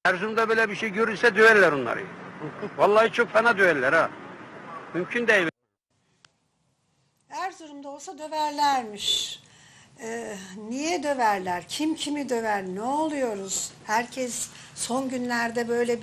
Erzurum'da böyle bir şey görürse döverler onları. Vallahi çok fena döverler ha. Mümkün değil. Erzurum'da olsa döverlermiş. Niye döverler? Kim kimi döver? Ne oluyoruz? Herkes son günlerde böyle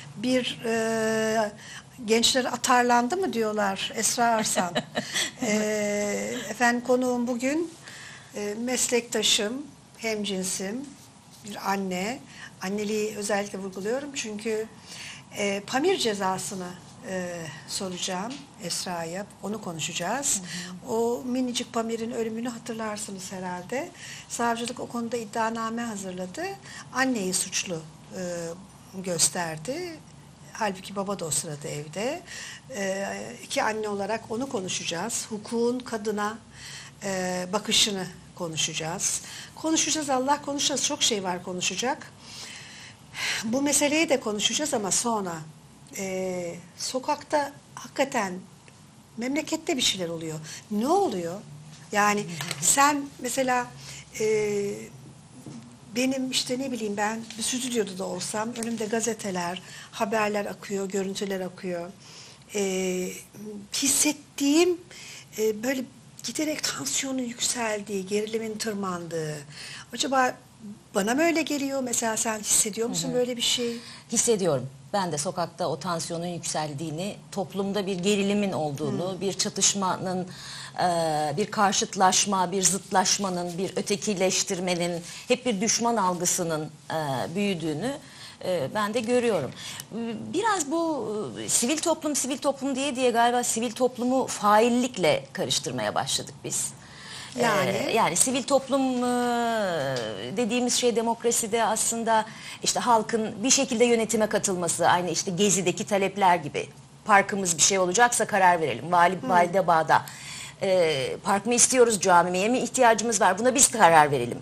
gençler atarlandı mı diyorlar Esra Arsan. Efendim konuğum bugün meslektaşım, hemcinsim, bir anne. Anneliği özellikle vurguluyorum çünkü Pamir cezasını soracağım Esra'ya. Onu konuşacağız. O minicik Pamir'in ölümünü hatırlarsınız herhalde. Savcılık o konuda iddianame hazırladı. Anneyi suçlu gösterdi. Halbuki baba da o sırada evde. İki anne olarak onu konuşacağız. Hukukun kadına bakışını konuşacağız. Konuşacağız, Allah konuşacağız. Çok şey var konuşacak. Bu meseleyi de konuşacağız ama sonra sokakta hakikaten memlekette bir şeyler oluyor. Ne oluyor? Yani sen mesela benim işte ne bileyim ben bir stüdyoda da olsam önümde gazeteler, haberler akıyor, görüntüler akıyor. Hissettiğim böyle giderek tansiyonun yükseldiği, gerilimin tırmandığı. Acaba bana mı öyle geliyor? Mesela sen hissediyor musun böyle bir şey? Hissediyorum. Ben de sokakta o tansiyonun yükseldiğini, toplumda bir gerilimin olduğunu, bir çatışmanın, bir karşıtlaşma, bir zıtlaşmanın, bir ötekileştirmenin, hep bir düşman algısının büyüdüğünü ben de görüyorum. Biraz bu sivil toplum diye galiba sivil toplumu faillikle karıştırmaya başladık biz. Yani sivil toplum dediğimiz şey demokraside aslında işte halkın bir şekilde yönetime katılması, aynı işte Gezi'deki talepler gibi. Parkımız bir şey olacaksa karar verelim. Valide Bağ'da park mı istiyoruz, camiye mi ihtiyacımız var, buna biz karar verelim.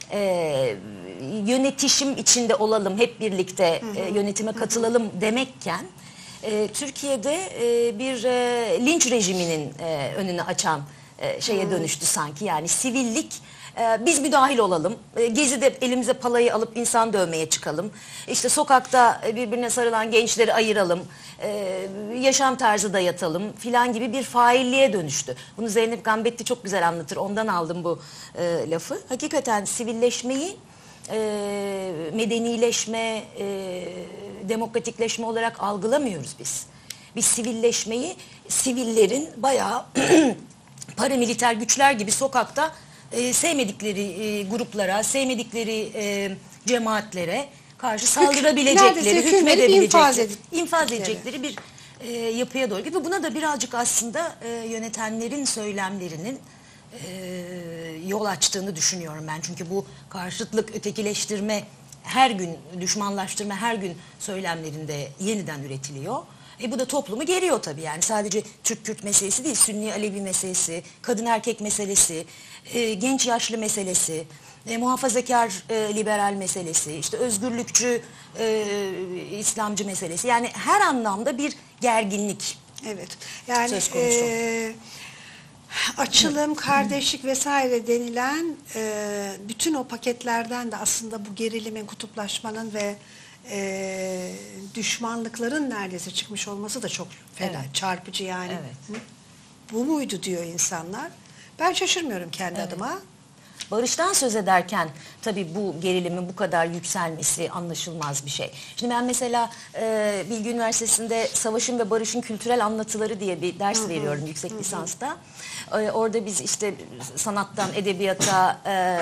Yönetişim içinde olalım, hep birlikte yönetime katılalım demekken Türkiye'de bir linç rejiminin önünü açan şeye dönüştü sanki. Yani sivillik, biz müdahil olalım, Gezi'de elimize palayı alıp insan dövmeye çıkalım, işte sokakta birbirine sarılan gençleri ayıralım, yaşam tarzı dayatalım filan gibi bir failliğe dönüştü. Bunu Zeynep Gambetti çok güzel anlatır, ondan aldım bu lafı. Hakikaten sivilleşmeyi medenileşme, demokratikleşme olarak algılamıyoruz biz. Biz sivilleşmeyi sivillerin bayağı paramiliter güçler gibi sokakta sevmedikleri gruplara, sevmedikleri cemaatlere karşı saldırabilecekleri, hükmedebilecekleri, infaz edecekleri bir yapıya doğru gidiyor. Ve buna da birazcık aslında yönetenlerin söylemlerinin yol açtığını düşünüyorum ben. Çünkü bu karşıtlık, ötekileştirme, her gün düşmanlaştırma her gün söylemlerinde yeniden üretiliyor. Bu da toplumu geriyor tabii, yani sadece Türk-Kürt meselesi değil, Sünni-Alevi meselesi, kadın-erkek meselesi, genç yaşlı meselesi, muhafazakar liberal meselesi, işte özgürlükçü İslamcı meselesi. Yani her anlamda bir gerginlik yani söz konusu. Açılım, kardeşlik vesaire denilen bütün o paketlerden de aslında bu gerilimin, kutuplaşmanın ve düşmanlıkların neredeyse çıkmış olması da çok fena, çarpıcı yani. Evet. Bu muydu diyor insanlar. Ben şaşırmıyorum kendi adıma. Barıştan söz ederken tabii bu gerilimin bu kadar yükselmesi anlaşılmaz bir şey. Şimdi ben mesela Bilgi Üniversitesi'nde Savaşın ve Barışın Kültürel Anlatıları diye bir ders veriyorum yüksek lisansta. Orada biz işte sanattan, edebiyata,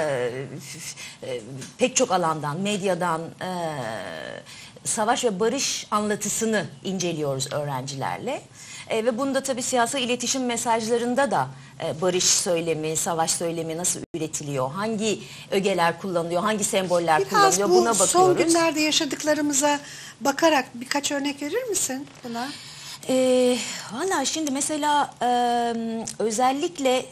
pek çok alandan, medyadan savaş ve barış anlatısını inceliyoruz öğrencilerle. Ve bunda tabii siyasal iletişim mesajlarında da barış söylemi, savaş söylemi nasıl üretiliyor, hangi ögeler kullanılıyor, hangi semboller kullanılıyor, buna bakıyoruz. Biraz bu son günlerde yaşadıklarımıza bakarak birkaç örnek verir misin buna? Valla şimdi mesela özellikle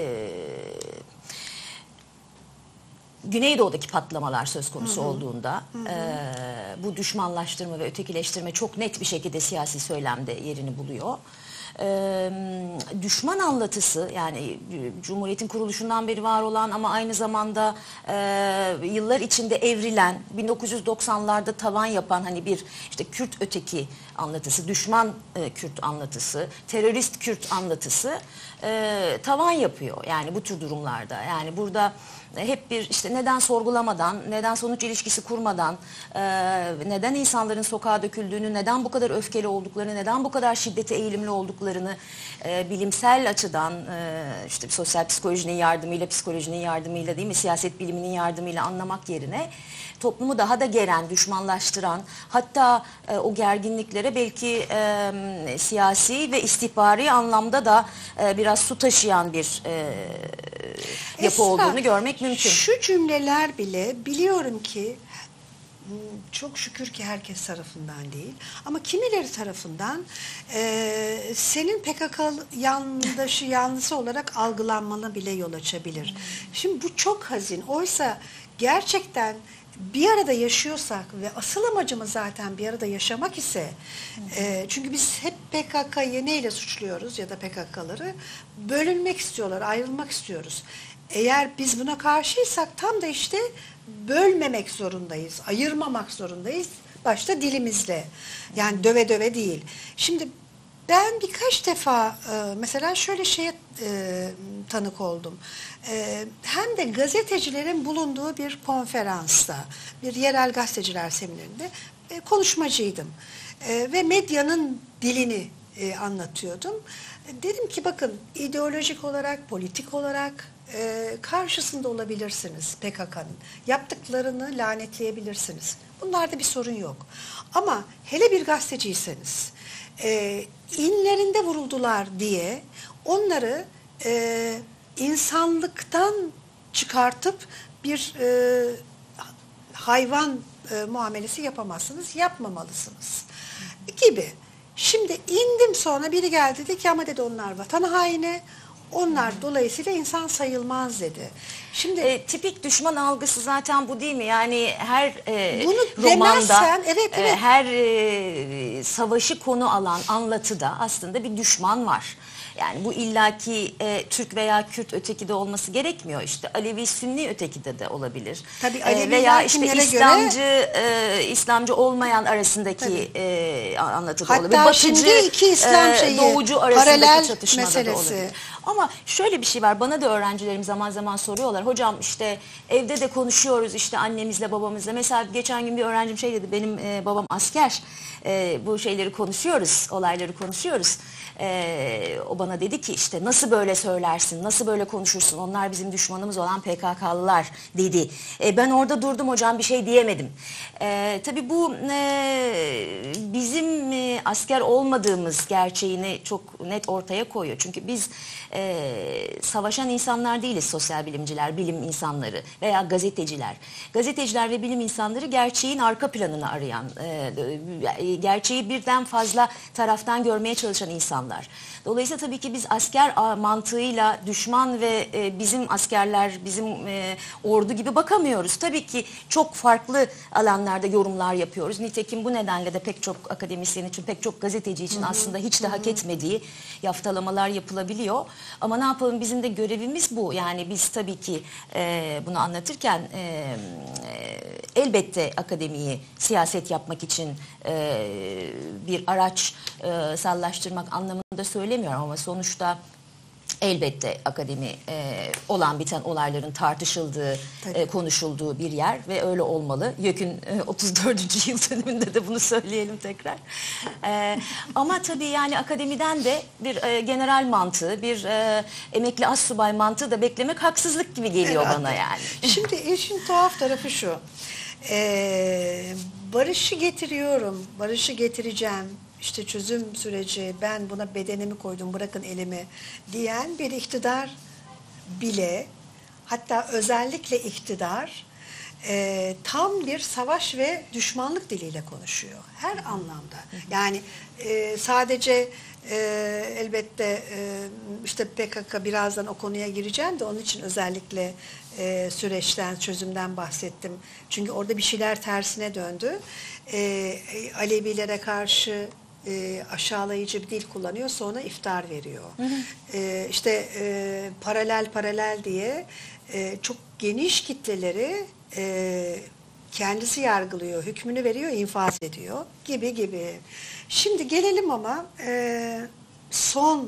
Güneydoğu'daki patlamalar söz konusu olduğunda bu düşmanlaştırma ve ötekileştirme çok net bir şekilde siyasi söylemde yerini buluyor. düşman anlatısı, yani Cumhuriyet'in kuruluşundan beri var olan ama aynı zamanda yıllar içinde evrilen, 1990'larda tavan yapan hani bir işte Kürt öteki anlatısı, düşman Kürt anlatısı, terörist Kürt anlatısı tavan yapıyor yani bu tür durumlarda. Yani burada hep bir işte neden sorgulamadan, neden sonuç ilişkisi kurmadan, neden insanların sokağa döküldüğünü, neden bu kadar öfkeli olduklarını, neden bu kadar şiddete eğilimli olduklarını bilimsel açıdan işte sosyal psikolojinin yardımıyla, psikolojinin yardımıyla değil mi, siyaset biliminin yardımıyla anlamak yerine toplumu daha da geren, düşmanlaştıran, hatta o gerginliklere belki siyasi ve istihbari anlamda da biraz su taşıyan bir yapı Esra, olduğunu görmek mümkün. Şu cümleler bile biliyorum ki çok şükür ki herkes tarafından değil ama kimileri tarafından senin PKK yanlısı olarak algılanmana bile yol açabilir. Şimdi bu çok hazin. Oysa gerçekten bir arada yaşıyorsak ve asıl amacımız zaten bir arada yaşamak ise çünkü biz hep PKK'yı neyle suçluyoruz ya da PKK'ları bölünmek istiyorlar, ayrılmak istiyoruz. Eğer biz buna karşıysak tam da işte bölmemek zorundayız, ayırmamak zorundayız. Başta dilimizle. Yani döve döve değil. Şimdi ben birkaç defa mesela şöyle şeye tanık oldum. Hem de gazetecilerin bulunduğu bir konferansta, bir yerel gazeteciler seminerinde konuşmacıydım. Ve medyanın dilini anlatıyordum. Dedim ki bakın ideolojik olarak, politik olarak karşısında olabilirsiniz PKK'nın. Yaptıklarını lanetleyebilirsiniz. Bunlarda bir sorun yok. Ama hele bir gazeteciyseniz inlerinde vuruldular diye onları insanlıktan çıkartıp bir hayvan muamelesi yapamazsınız, yapmamalısınız gibi. Şimdi indim sonra biri geldi dedi ki ama dedi onlar vatan haini, onlar dolayısıyla insan sayılmaz dedi. Şimdi tipik düşman algısı zaten bu değil mi? Yani her bunu romanda, demezsen, evet. her savaşı konu alan anlatıda aslında bir düşman var. Yani bu illaki Türk veya Kürt ötekide olması gerekmiyor. İşte Alevi Sünni ötekide de olabilir. Tabii Aleviler veya işte kimlere İslamcı olmayan arasındaki anlatıda hatta olabilir. Batıcı, şimdi iki İslam doğucu arasındaki paralel çatışmada meselesi. da olabilir. Ama şöyle bir şey var, bana da öğrencilerim zaman zaman soruyorlar. Hocam işte evde de konuşuyoruz işte annemizle babamızla. Mesela geçen gün bir öğrencim şey dedi, benim babam asker. Bu şeyleri konuşuyoruz, olayları konuşuyoruz. O bana dedi ki işte nasıl böyle söylersin, nasıl böyle konuşursun, onlar bizim düşmanımız olan PKK'lılar dedi. Ben orada durdum hocam, bir şey diyemedim. Tabii bu bizim asker olmadığımız gerçeğini çok net ortaya koyuyor. Çünkü biz savaşan insanlar değiliz, sosyal bilimciler, bilim insanları veya gazeteciler. Gazeteciler ve bilim insanları gerçeğin arka planını arayan, gerçeği birden fazla taraftan görmeye çalışan insanlar. Dolayısıyla tabii ki biz asker mantığıyla düşman ve bizim askerler, bizim ordu gibi bakamıyoruz. Tabii ki çok farklı alanlarda yorumlar yapıyoruz. Nitekim bu nedenle de pek çok akademisyen için, pek çok gazeteci için aslında hiç de hak etmediği yaftalamalar yapılabiliyor. Ama ne yapalım, bizim de görevimiz bu. Yani biz tabii ki bunu anlatırken elbette akademiyi siyaset yapmak için bir araç sallaştırmak anlamında söylemiyorum ama sonuçta elbette akademi olan biten olayların tartışıldığı, konuşulduğu bir yer ve öyle olmalı. YÖK'ün 34. yıl dönümünde de bunu söyleyelim tekrar. Ama tabii yani akademiden de bir general mantığı, bir emekli astsubay mantığı da beklemek haksızlık gibi geliyor bana yani. Şimdi işin tuhaf tarafı şu. Barışı getiriyorum, barışı getireceğim. İşte çözüm süreci, ben buna bedenimi koydum, bırakın elimi diyen bir iktidar bile, hatta özellikle iktidar tam bir savaş ve düşmanlık diliyle konuşuyor. Her anlamda. Yani sadece elbette işte PKK, birazdan o konuya gireceğim de onun için özellikle süreçten, çözümden bahsettim. Çünkü orada bir şeyler tersine döndü. Alevilere karşı aşağılayıcı bir dil kullanıyor, sonra iftar veriyor. İşte paralel diye çok geniş kitleleri kendisi yargılıyor, hükmünü veriyor, infaz ediyor gibi. Şimdi gelelim ama son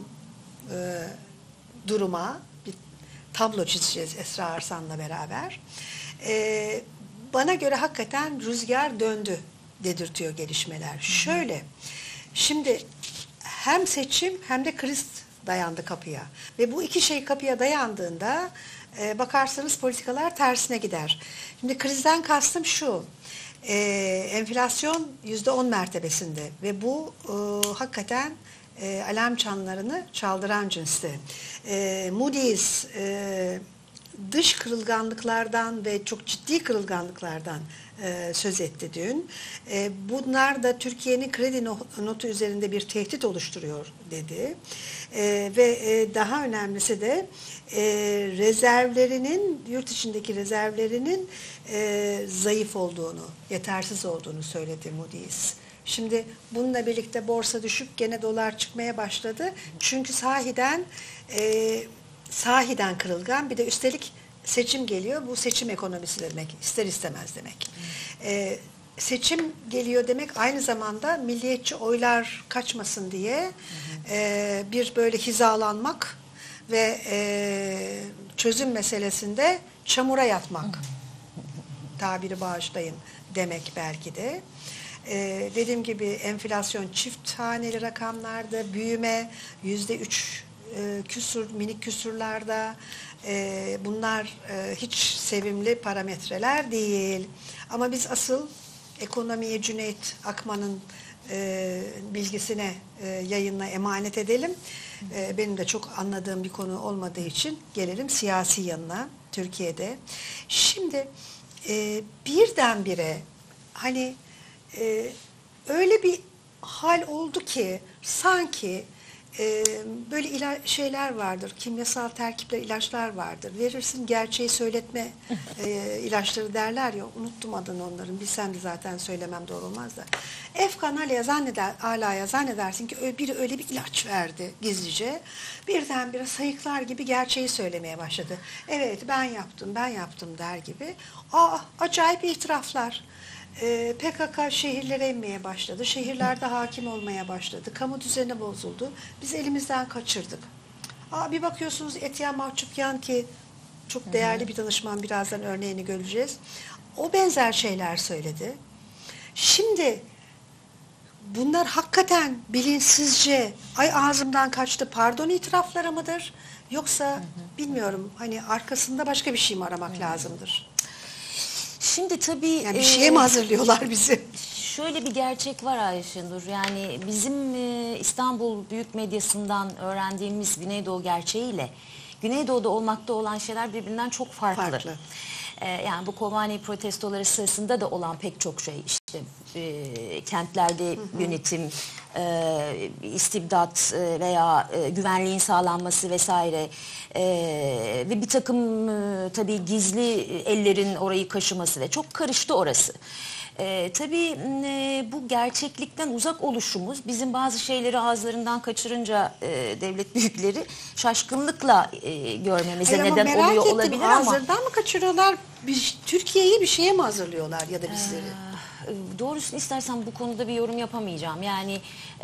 duruma, bir tablo çizeceğiz Esra Arslan'la beraber. Bana göre hakikaten rüzgar döndü dedirtiyor gelişmeler. Şöyle, şimdi hem seçim hem de kriz dayandı kapıya. Ve bu iki şey kapıya dayandığında bakarsanız politikalar tersine gider. Şimdi krizden kastım şu, enflasyon %10 mertebesinde ve bu hakikaten alarm çanlarını çaldıran cinste. Moody's dış kırılganlıklardan ve çok ciddi kırılganlıklardan söz etti dün. Bunlar da Türkiye'nin kredi notu üzerinde bir tehdit oluşturuyor dedi. Ve daha önemlisi de rezervlerinin, yurt içindeki rezervlerinin zayıf olduğunu, yetersiz olduğunu söyledi Moody's. Şimdi bununla birlikte borsa düşüp gene dolar çıkmaya başladı. Çünkü sahiden kırılgan, bir de üstelik seçim geliyor. Bu seçim ekonomisi demek, ister istemez demek. Seçim geliyor demek aynı zamanda milliyetçi oylar kaçmasın diye bir böyle hizalanmak ve çözüm meselesinde çamura yatmak, tabiri bağışlayın demek belki de. Dediğim gibi enflasyon çift haneli rakamlarda, büyüme %3 küsur, minik küsurlarda. Bunlar hiç sevimli parametreler değil. Ama biz asıl ekonomiyi Cüneyt Akman'ın bilgisine, yayınına emanet edelim. Benim de çok anladığım bir konu olmadığı için gelelim siyasi yanına Türkiye'de. Şimdi birdenbire hani öyle bir hal oldu ki sanki böyle şeyler vardır, kimyasal terkipler, ilaçlar vardır. Verirsin gerçeği söyletme ilaçları derler ya, unuttum adını onların. Bilsem de zaten söylemem doğru olmaz da. Efkan Ala'ya zannedersin ki biri öyle bir ilaç verdi gizlice. Birdenbire sayıklar gibi gerçeği söylemeye başladı. Evet ben yaptım der gibi. Acayip itiraflar. PKK şehirlere inmeye başladı. Şehirlerde hakim olmaya başladı. Kamu düzeni bozuldu. Biz elimizden kaçırdık. Bir bakıyorsunuz Etiyen Mahçupyan ki çok değerli bir danışman, birazdan örneğini göreceğiz. O benzer şeyler söyledi. Şimdi bunlar hakikaten bilinçsizce ağzımdan kaçtı pardon itirafları mıdır? Yoksa bilmiyorum hani arkasında başka bir şey mi aramak lazımdır? Şimdi tabii yani bir şeye mi hazırlıyorlar bizi? Şöyle bir gerçek var Ayşenur. Yani bizim İstanbul büyük medyasından öğrendiğimiz Güneydoğu gerçeğiyle Güneydoğu'da olmakta olan şeyler birbirinden çok farklı. Yani bu Kobani protestoları sırasında da olan pek çok şey, işte kentlerde yönetim, istibdat veya güvenliğin sağlanması vesaire ve bir takım tabii gizli ellerin orayı kaşıması ve çok karıştı orası. Tabii bu gerçeklikten uzak oluşumuz bizim bazı şeyleri ağızlarından kaçırınca devlet büyükleri şaşkınlıkla görmemize neden oluyor olabilir ama. Ağızlarından mı kaçırıyorlar? Türkiye'yi bir şeye mi hazırlıyorlar ya da bizleri? Doğrusunu istersen bu konuda bir yorum yapamayacağım. Yani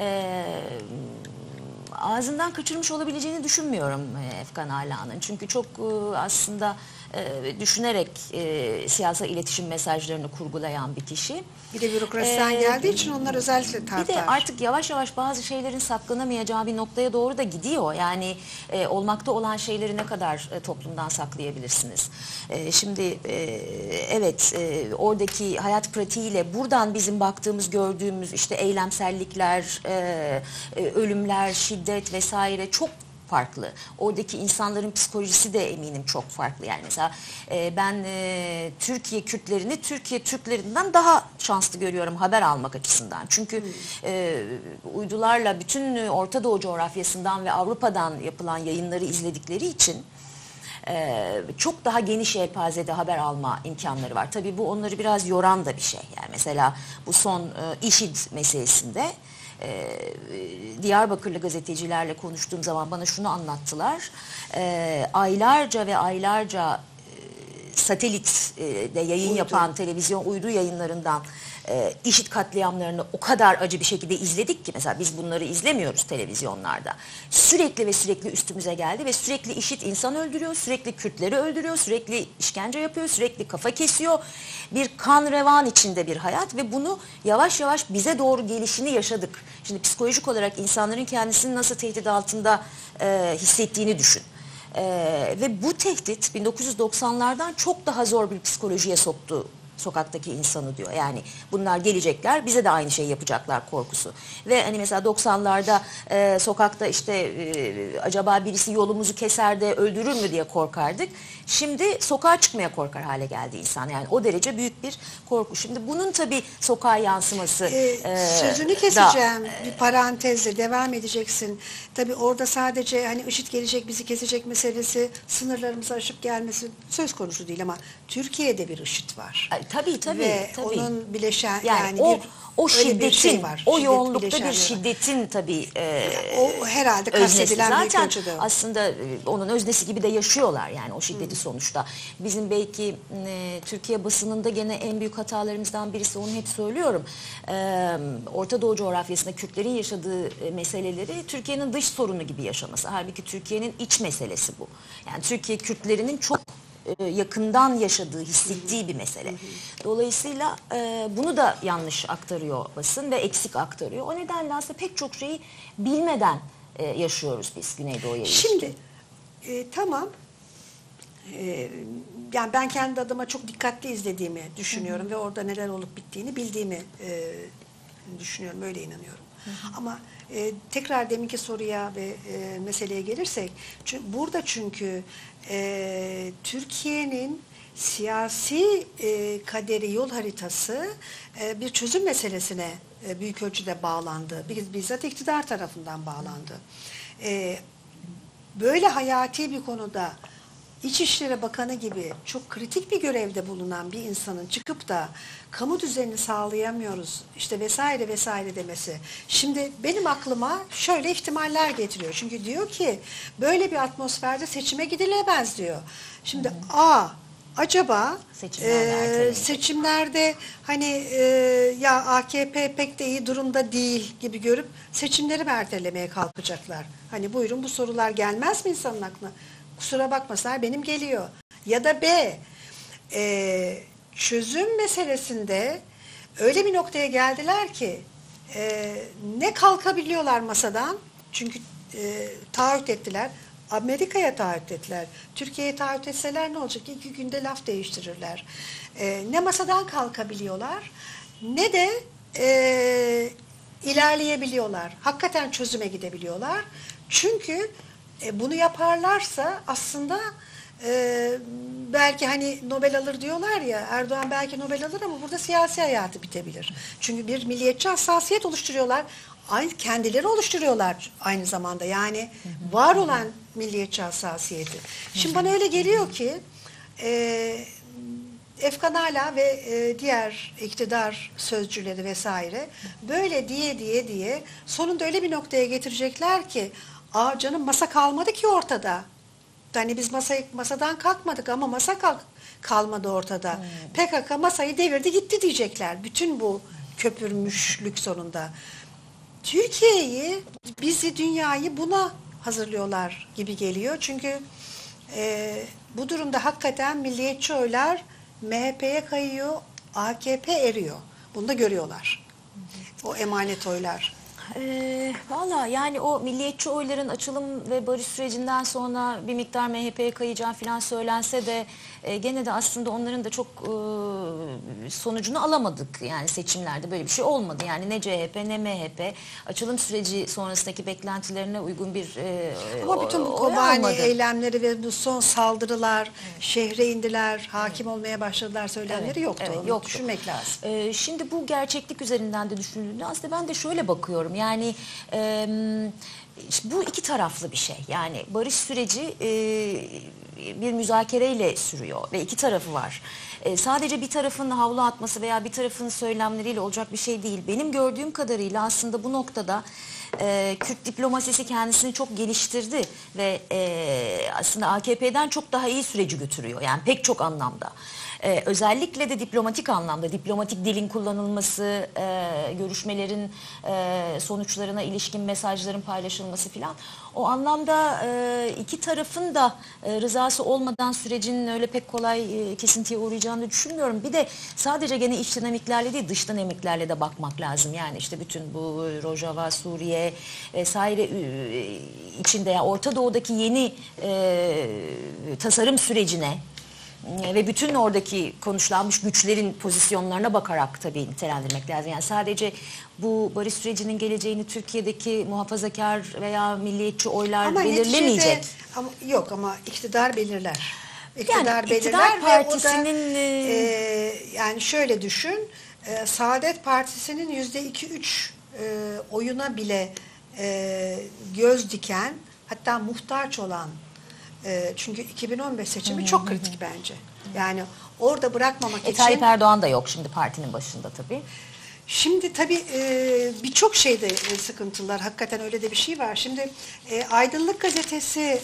ağzından kaçırmış olabileceğini düşünmüyorum Efkan Ala'nın. Çünkü çok aslında düşünerek siyasal iletişim mesajlarını kurgulayan bir kişi. Bir de bürokrasiden geldiği için onlar özellikle tartar. Bir de artık yavaş yavaş bazı şeylerin saklanamayacağı bir noktaya doğru da gidiyor. Yani olmakta olan şeyleri ne kadar toplumdan saklayabilirsiniz? Şimdi evet oradaki hayat pratiğiyle buradan bizim baktığımız, gördüğümüz işte eylemsellikler, ölümler, şiddet vesaire çok farklı. Oradaki insanların psikolojisi de eminim çok farklı. Yani mesela ben Türkiye Kürtlerini Türkiye Türklerinden daha şanslı görüyorum haber almak açısından. Çünkü uydularla bütün Orta Doğu coğrafyasından ve Avrupa'dan yapılan yayınları izledikleri için çok daha geniş yelpazede haber alma imkanları var. Tabii bu onları biraz yoran da bir şey. Yani mesela bu son IŞİD meselesinde Diyarbakırlı gazetecilerle konuştuğum zaman bana şunu anlattılar. Aylarca ve aylarca satelitte yayın yapan televizyon uydu yayınlarından IŞİD katliamlarını o kadar acı bir şekilde izledik ki, mesela biz bunları izlemiyoruz televizyonlarda. Sürekli ve sürekli üstümüze geldi ve sürekli IŞİD insan öldürüyor, sürekli Kürtleri öldürüyor, sürekli işkence yapıyor, sürekli kafa kesiyor. Bir kan revan içinde bir hayat ve bunu yavaş yavaş bize doğru gelişini yaşadık. Şimdi psikolojik olarak insanların kendisini nasıl tehdit altında hissettiğini düşün. Ve bu tehdit 1990'lardan çok daha zor bir psikolojiye soktu sokaktaki insanı diyor. Yani bunlar gelecekler, bize de aynı şeyi yapacaklar korkusu. Ve hani mesela 90'larda sokakta işte acaba birisi yolumuzu keser de öldürür mü diye korkardık. Şimdi sokağa çıkmaya korkar hale geldi insan. Yani o derece büyük bir korku. Şimdi bunun tabii sokağa yansıması sözünü keseceğim. Bir parantezle devam edeceksin. Tabii orada sadece hani IŞİD gelecek bizi kesecek meselesi, sınırlarımızı aşıp gelmesi söz konusu değil ama Türkiye'de bir IŞİD var. Tabii. Ve tabii. onun bileşen yani o öyle bir şiddetin, şey var. o Şiddet yoğunlukta bileşenleri bir var. şiddetin tabii O herhalde öznesi. kastedilen büyük Zaten ölçüde o. aslında onun öznesi gibi de yaşıyorlar yani o şiddeti sonuçta. Bizim belki Türkiye basınında gene en büyük hatalarımızdan birisi, onu hep söylüyorum. Orta Doğu coğrafyasında Kürtlerin yaşadığı meseleleri Türkiye'nin dış sorunu gibi yaşaması. Halbuki Türkiye'nin iç meselesi bu. Yani Türkiye Kürtlerinin çok yakından yaşadığı, hissettiği bir mesele. Dolayısıyla bunu da yanlış aktarıyor basın ve eksik aktarıyor. O nedenle aslında pek çok şeyi bilmeden yaşıyoruz biz Güneydoğu'ya ilişkin. Şimdi tamam. Yani ben kendi adıma çok dikkatli izlediğimi düşünüyorum ve orada neler olup bittiğini bildiğimi düşünüyorum, öyle inanıyorum. Ama tekrar deminki soruya ve meseleye gelirsek, burada çünkü Türkiye'nin siyasi kaderi, yol haritası bir çözüm meselesine büyük ölçüde bağlandı. Bizzat iktidar tarafından bağlandı. Böyle hayati bir konuda İçişleri Bakanı gibi çok kritik bir görevde bulunan bir insanın çıkıp da kamu düzenini sağlayamıyoruz işte vesaire vesaire demesi. Şimdi benim aklıma şöyle ihtimaller getiriyor. Çünkü diyor ki böyle bir atmosferde seçime gidilemez diyor. Şimdi acaba seçimlerde hani ya AKP pek de iyi durumda değil gibi görüp seçimleri mi ertelemeye kalkacaklar? Hani buyurun, bu sorular gelmez mi insanın aklına? Kusura bakmasınlar, benim geliyor. Ya da B, çözüm meselesinde öyle bir noktaya geldiler ki ne kalkabiliyorlar masadan, çünkü taahhüt ettiler. Amerika'ya taahhüt ettiler. Türkiye'ye taahhüt etseler ne olacak? 2 günde laf değiştirirler. Ne masadan kalkabiliyorlar ne de ilerleyebiliyorlar. Hakikaten çözüme gidebiliyorlar. Çünkü bunu yaparlarsa aslında belki hani Nobel alır diyorlar ya, Erdoğan belki Nobel alır ama burada siyasi hayatı bitebilir. Çünkü bir milliyetçi hassasiyet oluşturuyorlar. Aynı kendileri oluşturuyorlar aynı zamanda. Yani var olan milliyetçi hassasiyeti. Şimdi bana öyle geliyor ki Efkan Ala ve diğer iktidar sözcüleri vesaire böyle diye sonunda öyle bir noktaya getirecekler ki canım masa kalmadı ki ortada. Yani biz masadan kalkmadık ama masa kalmadı ortada. PKK masayı devirdi gitti diyecekler. Bütün bu köpürmüşlük sonunda. Türkiye'yi, bizi, dünyayı buna hazırlıyorlar gibi geliyor. Çünkü bu durumda hakikaten milliyetçi oylar MHP'ye kayıyor, AKP eriyor. Bunu da görüyorlar. O emanet oylar. Valla yani o milliyetçi oyların açılım ve barış sürecinden sonra bir miktar MHP'ye kayacağı falan söylense de gene de aslında onların da çok sonucunu alamadık. Yani seçimlerde böyle bir şey olmadı. Yani ne CHP ne MHP açılım süreci sonrasındaki beklentilerine uygun bir ama bütün bu Kobani eylemleri ve bu son saldırılar, şehre indiler, hakim olmaya başladılar söylemleri yoktu. Evet, onu yoktu. düşünmek lazım. Şimdi bu gerçeklik üzerinden de düşünüldüğünde aslında ben de şöyle bakıyorum. Yani bu iki taraflı bir şey. Yani barış süreci bir müzakereyle sürüyor ve iki tarafı var. Sadece bir tarafın havlu atması veya bir tarafın söylemleriyle olacak bir şey değil. Benim gördüğüm kadarıyla aslında bu noktada Kürt diplomasisi kendisini çok geliştirdi ve aslında AKP'den çok daha iyi süreci götürüyor. Yani pek çok anlamda. Özellikle de diplomatik anlamda, diplomatik dilin kullanılması, görüşmelerin sonuçlarına ilişkin mesajların paylaşılması filan. O anlamda iki tarafın da rızası olmadan sürecin öyle pek kolay kesintiye uğrayacağını düşünmüyorum. Bir de sadece gene iç dinamiklerle değil, dış dinamiklerle de bakmak lazım. Yani işte bütün bu Rojava, Suriye vesaire içinde, yani Orta Doğu'daki yeni tasarım sürecine ve bütün oradaki konuşlanmış güçlerin pozisyonlarına bakarak tabii nitelendirmek lazım. Yani sadece bu barış sürecinin geleceğini Türkiye'deki muhafazakar veya milliyetçi oylar Ama belirlemeyecek. neticede, ama iktidar belirler. Yani belirler iktidar ve partisinin o da, yani şöyle düşün, Saadet Partisi'nin %2-3 oyuna bile göz diken, hatta muhtaç olan, çünkü 2015 seçimi çok kritik bence. Yani orada bırakmamak için. Tayyip Erdoğan da yok şimdi partinin başında tabii. Şimdi tabii birçok şeyde sıkıntılar, hakikaten öyle de bir şey var. Şimdi Aydınlık Gazetesi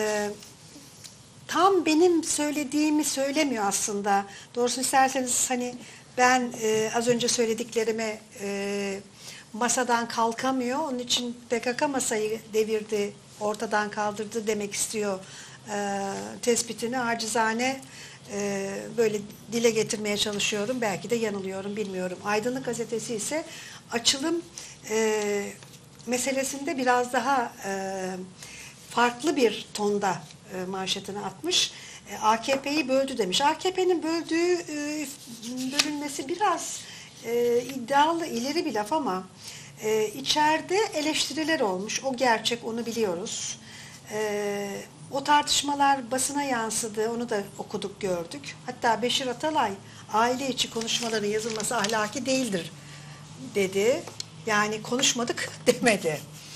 tam benim söylediğimi söylemiyor aslında. Doğrusunu isterseniz hani ben az önce söylediklerime masadan kalkamıyor. Onun için PKK masayı devirdi, ortadan kaldırdı demek istiyor tespitini acizane böyle dile getirmeye çalışıyorum. Belki de yanılıyorum, bilmiyorum. Aydınlık Gazetesi ise açılım meselesinde biraz daha farklı bir tonda manşetini atmış. AKP'yi böldü demiş. AKP'nin bölünmesi biraz iddialı, ileri bir laf ama içeride eleştiriler olmuş. O gerçek, onu biliyoruz. O tartışmalar basına yansıdı. Onu da okuduk, gördük. Hatta Beşir Atalay aile içi konuşmaların yazılması ahlaki değildir dedi. Yani konuşmadık demedi.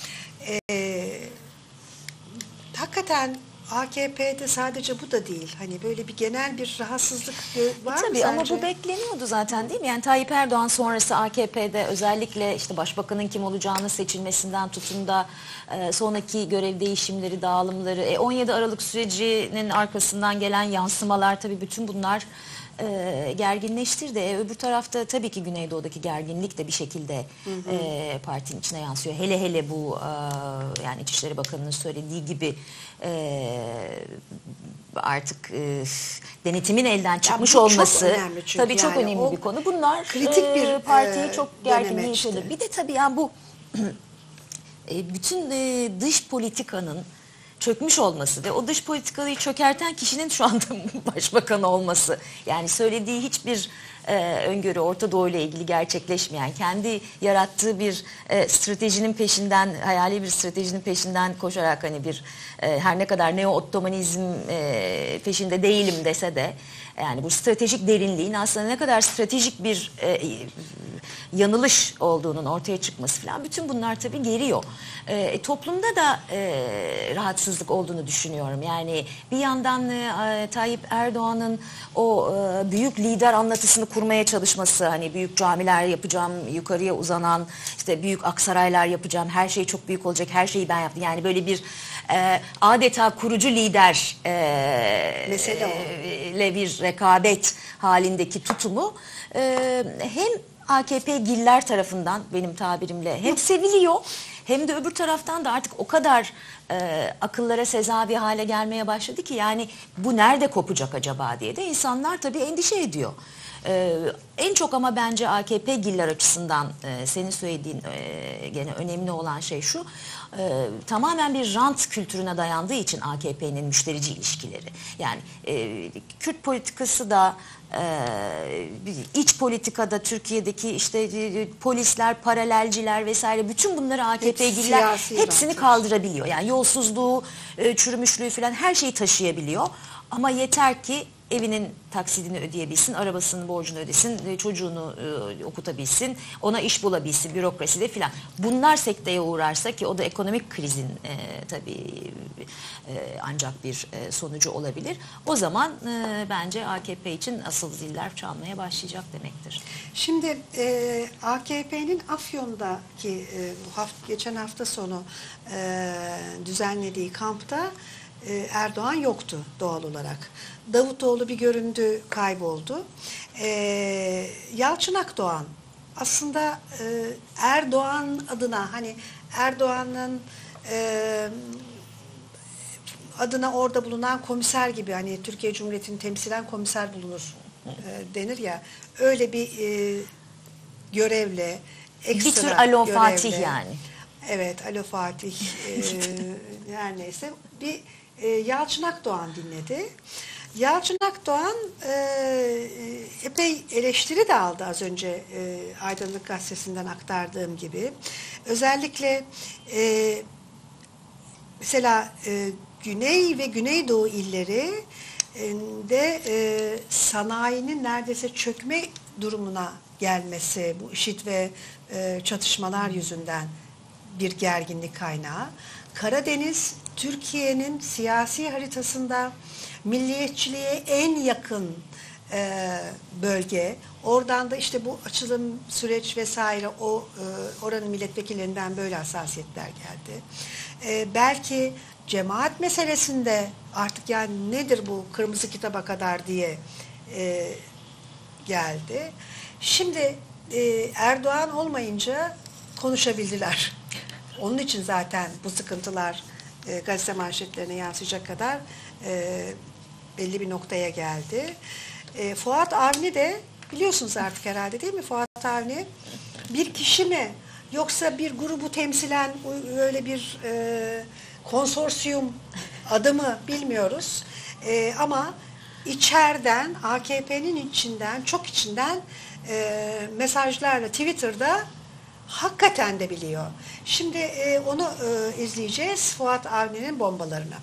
Hakikaten AKP'de sadece bu da değil. Hani böyle bir genel bir rahatsızlık var mı Tabii sence? ama bu bekleniyordu zaten değil mi? Yani Tayyip Erdoğan sonrası AKP'de özellikle işte başbakanın kim olacağını seçilmesinden tutun da sonraki görev değişimleri, dağılımları, 17 Aralık sürecinin arkasından gelen yansımalar, tabii bütün bunlar gerginleştirdi. Öbür tarafta tabii ki Güneydoğu'daki gerginlik de bir şekilde partinin içine yansıyor. Hele hele bu yani İçişleri Bakanı'nın söylediği gibi artık denetimin elden çıkmış çok olması önemli çünkü tabii çok yani önemli bir konu. Bunlar kritik bir partiyi çok gerginliğe dönemeçti. yaşadı. Bir de tabii yani bu bütün dış politikanın çökmüş olması ve o dış politikayı çökerten kişinin şu anda başbakan olması. Yani söylediği hiçbir öngörü Orta Doğu ile ilgili gerçekleşmeyen, kendi yarattığı bir stratejinin peşinden, hayali bir stratejinin peşinden koşarak hani bir her ne kadar neo-Ottomanizm peşinde değilim dese de, yani bu stratejik derinliğin aslında ne kadar stratejik bir yanılış olduğunun ortaya çıkması falan, bütün bunlar tabii geriyor. Toplumda da rahatsızlık olduğunu düşünüyorum. Yani bir yandan Tayyip Erdoğan'ın o büyük lider anlatısını kurmaya çalışması, hani büyük camiler yapacağım, yukarıya uzanan işte büyük aksaraylar yapacağım, her şey çok büyük olacak, her şeyi ben yaptım. Yani böyle bir adeta kurucu lider ile bir rekabet halindeki tutumu hem AKP-giller tarafından, benim tabirimle, hem seviliyor hem de öbür taraftan da artık o kadar akıllara sezavi hale gelmeye başladı ki, yani bu nerede kopacak acaba diye de insanlar tabii endişe ediyor. En çok ama bence AKP-giller açısından senin söylediğin gene önemli olan şey şu: tamamen bir rant kültürüne dayandığı için AKP'nin müşterici ilişkileri. Yani Kürt politikası da iç politikada Türkiye'deki işte polisler, paralelciler vesaire, bütün bunları AKP-giller hepsini kaldırabiliyor. Yani yolsuzluğu, çürümüşlüğü falan her şeyi taşıyabiliyor. Ama yeter ki evinin taksidini ödeyebilsin, arabasının borcunu ödesin, çocuğunu okutabilsin, ona iş bulabilsin, bürokraside filan. Bunlar sekteye uğrarsa, ki o da ekonomik krizin tabii ancak bir sonucu olabilir. O zaman bence AKP için asıl ziller çalmaya başlayacak demektir. Şimdi AKP'nin Afyon'daki geçen hafta sonu düzenlediği kampta Erdoğan yoktu doğal olarak. Davutoğlu bir göründü, kayboldu. Yalçın Akdoğan aslında Erdoğan adına, hani Erdoğan'ın adına orada bulunan komiser gibi, hani Türkiye Cumhuriyeti'ni temsilen komiser bulunur denir ya, öyle bir görevle, ekstra bir tür Alo görevle, Fatih yani. Evet, Alo Fatih her neyse bir Yalçın Akdoğan dinledi. Yalçın Akdoğan epey eleştiri de aldı, az önce Aydınlık Gazetesi'nden aktardığım gibi. Özellikle mesela Güney ve Güneydoğu illeri de sanayinin neredeyse çökme durumuna gelmesi, bu IŞİD ve çatışmalar yüzünden bir gerginlik kaynağı. Karadeniz, Türkiye'nin siyasi haritasında milliyetçiliğe en yakın bölge. Oradan da işte bu açılım süreç vesaire, oranın milletvekillerinden böyle hassasiyetler geldi. Belki cemaat meselesinde artık yani nedir bu kırmızı kitaba kadar diye geldi. Şimdi Erdoğan olmayınca konuşabildiler. Onun için zaten bu sıkıntılar gazete manşetlerine yansıyacak kadar belli bir noktaya geldi. Fuat Avni de biliyorsunuz artık herhalde, değil mi? Fuat Avni bir kişi mi yoksa bir grubu temsilen öyle bir konsorsiyum adı mı bilmiyoruz. Ama içeriden, AKP'nin içinden, çok içinden mesajlarla Twitter'da hakikaten de biliyor. Şimdi onu izleyeceğiz, Fuat Avni'nin bombalarını.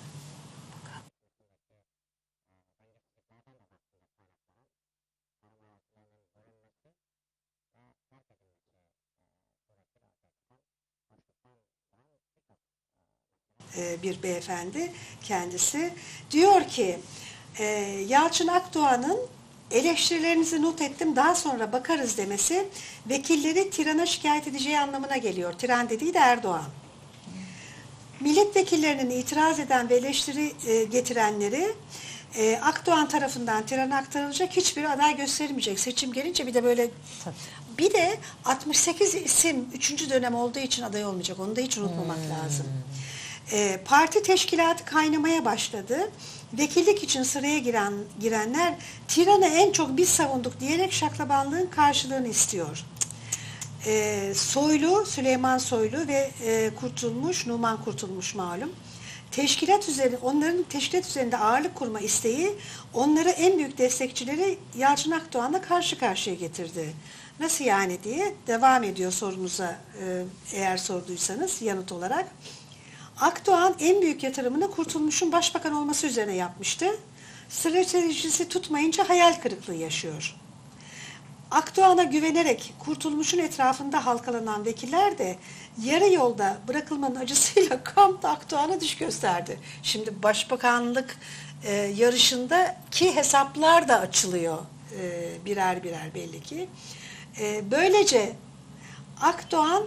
Bir beyefendi kendisi diyor ki Yalçın Akdoğan'ın eleştirilerinizi not ettim, daha sonra bakarız demesi vekilleri tirana şikayet edeceği anlamına geliyor. Tiran dediği de Erdoğan. Milletvekillerinin itiraz eden ve eleştiri getirenleri Akdoğan tarafından tirana aktarılacak, hiçbir aday gösterilmeyecek. Seçim gelince bir de böyle, bir de 68 isim 3. dönem olduğu için aday olmayacak. Onu da hiç unutmamak lazım. Parti teşkilatı kaynamaya başladı. Vekillik için sıraya girenler tiranı en çok biz savunduk diyerek şaklabanlığın karşılığını istiyor. Soylu, Süleyman Soylu ve Numan Kurtulmuş malum. Onların teşkilat üzerinde ağırlık kurma isteği onları en büyük destekçileri Yalçın Akdoğan'la karşı karşıya getirdi. Nasıl yani diye devam ediyor sorunuza, eğer sorduysanız yanıt olarak. Akdoğan en büyük yatırımını Kurtulmuş'un başbakan olması üzerine yapmıştı. Stratejisi tutmayınca hayal kırıklığı yaşıyor. Akdoğan'a güvenerek Kurtulmuş'un etrafında halkalanan vekiller de yarı yolda bırakılmanın acısıyla kampta Akdoğan'a diş gösterdi. Şimdi başbakanlık yarışındaki hesaplar da açılıyor birer birer belli ki. Böylece Akdoğan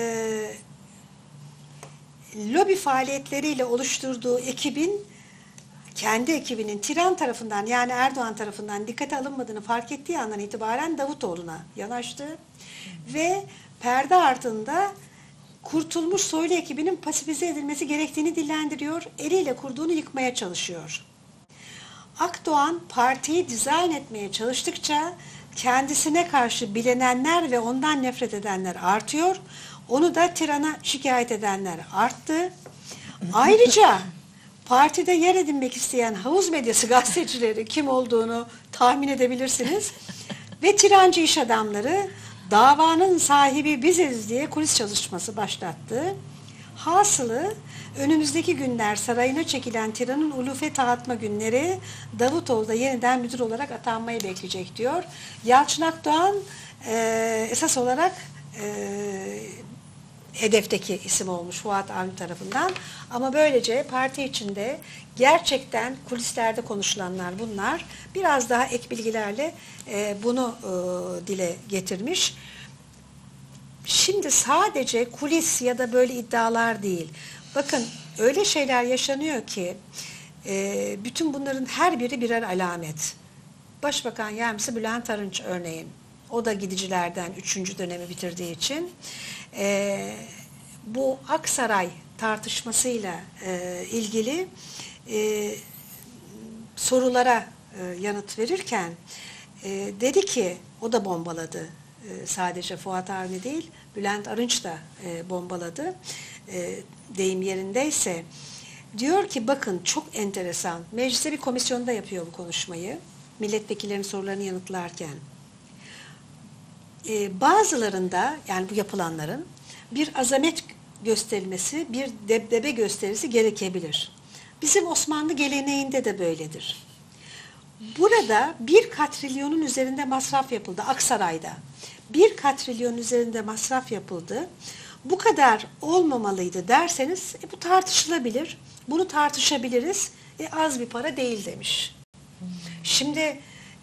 lobi faaliyetleriyle oluşturduğu kendi ekibinin Tiran tarafından, yani Erdoğan tarafından dikkate alınmadığını fark ettiği andan itibaren Davutoğlu'na yanaştı ve perde ardında Kurtulmuş Soylu ekibinin pasifize edilmesi gerektiğini dillendiriyor, eliyle kurduğunu yıkmaya çalışıyor. Akdoğan partiyi dizayn etmeye çalıştıkça kendisine karşı bilenenler ve ondan nefret edenler artıyor. Onu da Tiran'a şikayet edenler arttı. Ayrıca partide yer edinmek isteyen havuz medyası gazetecileri, kim olduğunu tahmin edebilirsiniz, ve Tirancı iş adamları davanın sahibi biziz diye kulis çalışması başlattı. Hasılı önümüzdeki günler sarayına çekilen tiranın ulufe dağıtma günleri, Davutoğlu da yeniden müdür olarak atanmayı bekleyecek diyor. Yalçın Akdoğan esas olarak hedefteki isim olmuş Fuat Avni tarafından. Ama böylece parti içinde gerçekten kulislerde konuşulanlar bunlar. Biraz daha ek bilgilerle bunu dile getirmiş. Şimdi sadece kulis ya da böyle iddialar değil. Bakın öyle şeyler yaşanıyor ki bütün bunların her biri birer alamet. Başbakan Yardımcısı Bülent Arınç örneğin. O da gidicilerden 3. dönemi bitirdiği için. Bu Aksaray tartışmasıyla ilgili sorulara yanıt verirken dedi ki o da bombaladı. Sadece Fuat Avni değil, Bülent Arınç da bombaladı. Deyim yerindeyse. Diyor ki bakın çok enteresan. Mecliste bir komisyonda yapıyor bu konuşmayı. Milletvekillerinin sorularını yanıtlarken. Bazılarında yani bu yapılanların bir azamet gösterilmesi, bir debdebe gösterisi gerekebilir. Bizim Osmanlı geleneğinde de böyledir. Burada 1 katrilyonun üzerinde masraf yapıldı Aksaray'da. 1 katrilyon üzerinde masraf yapıldı. Bu kadar olmamalıydı derseniz bu tartışılabilir. Bunu tartışabiliriz. Az bir para değil demiş. Şimdi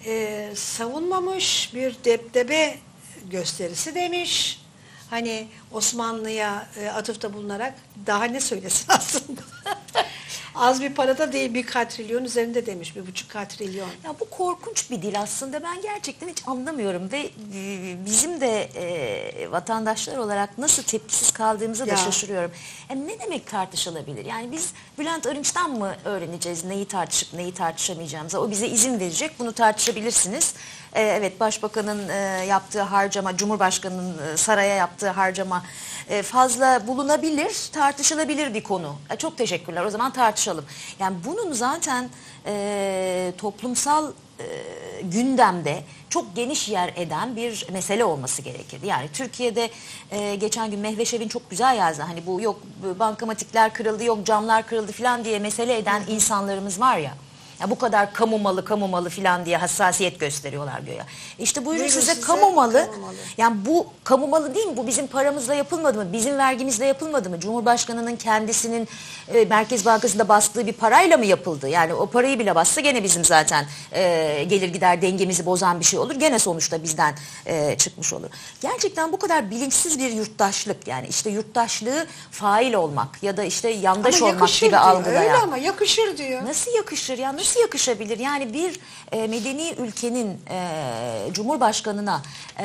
savunmamış bir debdebe gösterisi demiş. Hani Osmanlı'ya atıfta bulunarak daha ne söylesin aslında. Az bir parada değil 1 katrilyon üzerinde demiş 1,5 katrilyon. Ya bu korkunç bir dil aslında ben gerçekten hiç anlamıyorum ve bizim de vatandaşlar olarak nasıl tepkisiz kaldığımıza da şaşırıyorum. Yani ne demek tartışılabilir? Yani biz Bülent Arınç'tan mı öğreneceğiz neyi tartışıp neyi tartışamayacağımıza? O bize izin verecek bunu tartışabilirsiniz. Evet başbakanın yaptığı harcama, Cumhurbaşkanı'nın saraya yaptığı harcama fazla bulunabilir, tartışılabilir bir konu. Çok teşekkürler o zaman tartışalım. Yani bunun zaten toplumsal gündemde çok geniş yer eden bir mesele olması gerekirdi. Yani Türkiye'de geçen gün Mehveş Evin çok güzel yazdı. Hani bu yok bankamatikler kırıldı, yok camlar kırıldı falan diye mesele eden insanlarımız var ya. Ya bu kadar kamu malı falan diye hassasiyet gösteriyorlar göya. İşte buyurun size kamu malı. Yani bu kamu malı değil mi? Bu bizim paramızla yapılmadı mı? Bizim vergimizle yapılmadı mı? Cumhurbaşkanının kendisinin Merkez Bankası'nda bastığı bir parayla mı yapıldı? Yani o parayı bile bassa gene bizim zaten gelir gider dengemizi bozan bir şey olur. Gene sonuçta bizden çıkmış olur. Gerçekten bu kadar bilinçsiz bir yurttaşlık yani işte yurttaşlığı fail olmak ya da işte yandaş olmak gibi diyor, algılayan. öyle ama yakışır diyor. Nasıl yakışır ya? Nasıl yakışabilir? Yani bir medeni ülkenin Cumhurbaşkanına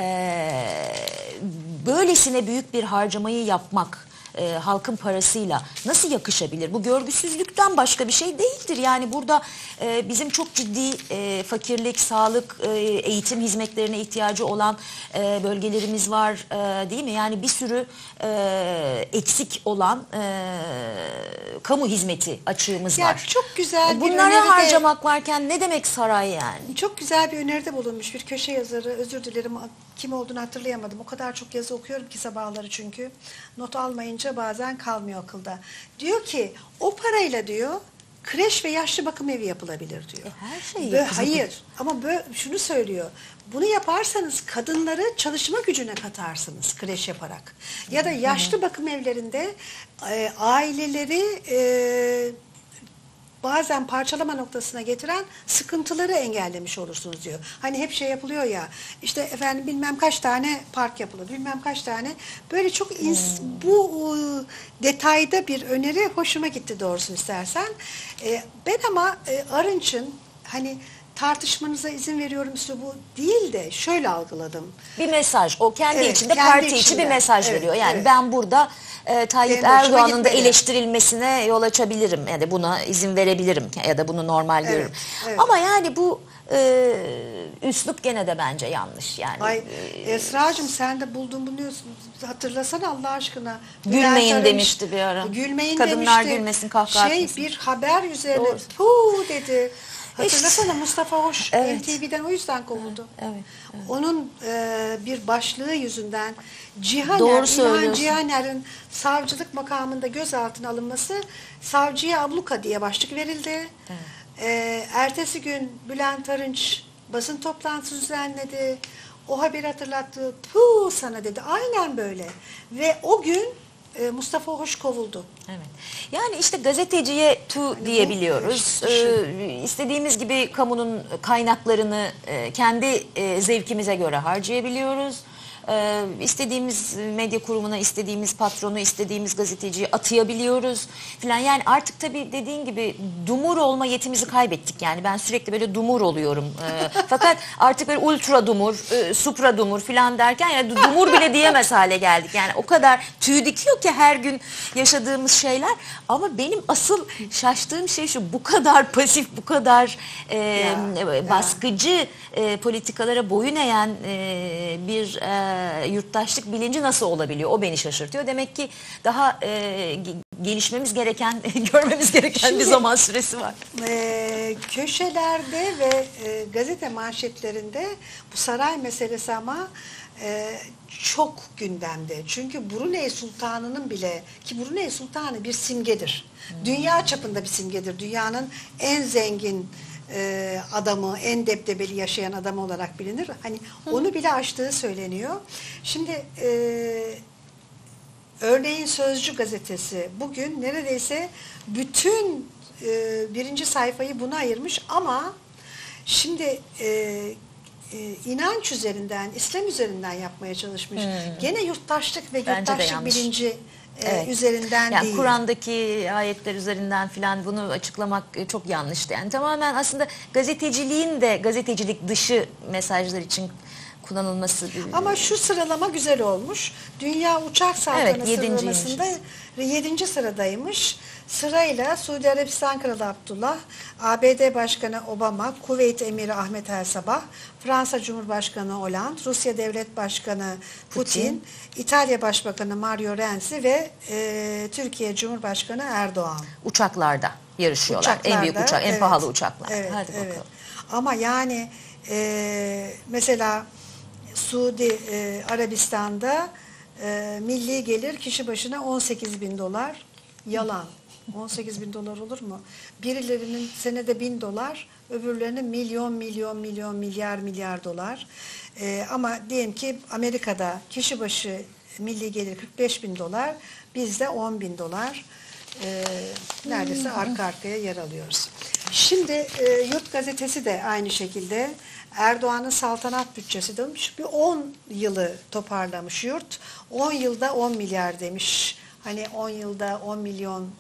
böylesine büyük bir harcamayı yapmak halkın parasıyla nasıl yakışabilir? Bu görgüsüzlükten başka bir şey değildir. Yani burada bizim çok ciddi fakirlik, sağlık, eğitim hizmetlerine ihtiyacı olan bölgelerimiz var değil mi? Yani bir sürü eksik olan kamu hizmeti açığımız var. Çok güzel bir bunlara harcamak varken ne demek saray yani? Çok güzel bir öneride bulunmuş bir köşe yazarı. Özür dilerim kim olduğunu hatırlayamadım. O kadar çok yazı okuyorum ki sabahları çünkü. Not almayınca bazen kalmıyor akılda. Diyor ki o parayla diyor kreş ve yaşlı bakım evi yapılabilir diyor. Her şey yapılabilir. Hayır ama şunu söylüyor. Bunu yaparsanız kadınları çalışma gücüne katarsınız kreş yaparak. Ya da yaşlı bakım evlerinde aileleri bazen parçalama noktasına getiren sıkıntıları engellemiş olursunuz diyor. Hani hep şey yapılıyor ya işte efendim bilmem kaç tane park yapılır bilmem kaç tane böyle çok bu detayda bir öneri hoşuma gitti doğrusunu istersen. Ben ama Arınç'ın hani tartışmanıza izin veriyorum üslubu değil de şöyle algıladım. Bir mesaj. O kendi içinde kendi parti içinde. içi bir mesaj veriyor. Yani evet. ben burada Tayyip Benim hoşuma Erdoğan'ın da gitmedi. eleştirilmesine yol açabilirim. Yani buna izin verebilirim ya da bunu normal görürüm. evet. Ama yani bu üslup gene de bence yanlış. Yani Ay Esra'cığım sen de buldun buluyorsun. Hatırlasana Allah aşkına. Gülmeyin Bülent Arınç, demişti bir ara. Gülmeyin Kadınlar demişti. gülmesin, kahkaha etmesin. Bir haber üzerine Doğru. hu dedi. Hatırlasana Mustafa Hoş Evet. NTV'den o yüzden kovuldu. Evet. Onun bir başlığı yüzyüzden Cihaner, Doğru İlhan söylüyorsun. Cihaner'in savcılık makamında gözaltına alınması, savcıya abluka diye başlık verildi. Ertesi gün Bülent Arınç basın toplantısı düzenledi. O haberi hatırlattı. Puh sana dedi. Aynen böyle. Ve o gün Mustafa Hoş kovuldu. Evet. Yani işte gazeteciye diyebiliyoruz. Düşün. İstediğimiz gibi kamunun kaynaklarını kendi zevkimize göre harcayabiliyoruz. İstediğimiz medya kurumuna, istediğimiz patronu, istediğimiz gazeteciyi atayabiliyoruz filan. Yani artık tabii dediğin gibi dumur olma yetimizi kaybettik. Yani ben sürekli böyle dumur oluyorum. Fakat artık böyle ultra dumur, supra dumur filan derken yani dumur bile diyemez hale geldik. Yani o kadar tüy dikiyor ki her gün yaşadığımız şeyler. Ama benim asıl şaştığım şey şu: bu kadar pasif, bu kadar baskıcı politikalara boyun eğen bir yurttaşlık bilinci nasıl olabiliyor? O beni şaşırtıyor. Demek ki daha gelişmemiz gereken, görmemiz gereken bir zaman süresi var. Köşelerde ve gazete manşetlerinde bu saray meselesi ama çok gündemde. Çünkü Brunei Sultanı'nın bile, ki Brunei Sultanı bir simgedir. Dünya çapında bir simgedir. Dünyanın en zengin adamı, en debdebeli yaşayan adamı olarak bilinir. Hani onu bile aştığı söyleniyor. Şimdi örneğin Sözcü gazetesi bugün neredeyse bütün birinci sayfayı buna ayırmış ama şimdi inanç üzerinden, İslam üzerinden yapmaya çalışmış. Gene yurttaşlık ve Bence de yurttaşlık yanlış. bilinci Evet. üzerinden yani değil. Kur'an'daki ayetler üzerinden filan bunu açıklamak çok yanlıştı. Yani tamamen aslında gazeteciliğin de gazetecilik dışı mesajlar için kullanılması. Ama şu sıralama güzel olmuş. Dünya Uçak Saltanatı Evet, yedinciymiş. sıralamasında 7. sıradaymış. Sırayla Suudi Arabistan Kralı Abdullah, ABD Başkanı Obama, Kuveyt Emiri Ahmet El Sabah, Fransa Cumhurbaşkanı Hollande, Rusya Devlet Başkanı Putin, İtalya Başbakanı Mario Renzi ve Türkiye Cumhurbaşkanı Erdoğan. Uçaklarda yarışıyorlar. Uçaklarda, En büyük uçak, en evet. pahalı uçaklar. Evet, Hadi evet. bakalım. Ama yani mesela Suudi Arabistan'da milli gelir kişi başına $18.000. Yalan. $18.000 olur mu? Birilerinin senede $1.000, öbürlerinin milyon, milyar dolar. Ama diyelim ki Amerika'da kişi başı milli gelir $45.000, bizde $10.000. Neredeyse arka arkaya yer alıyoruz. Şimdi Yurt Gazetesi de aynı şekilde Erdoğan'ın saltanat bütçesi demiş. Bir 10 yılı toparlamış Yurt. 10 yılda 10 milyar demiş. Hani 10 yılda 10 milyon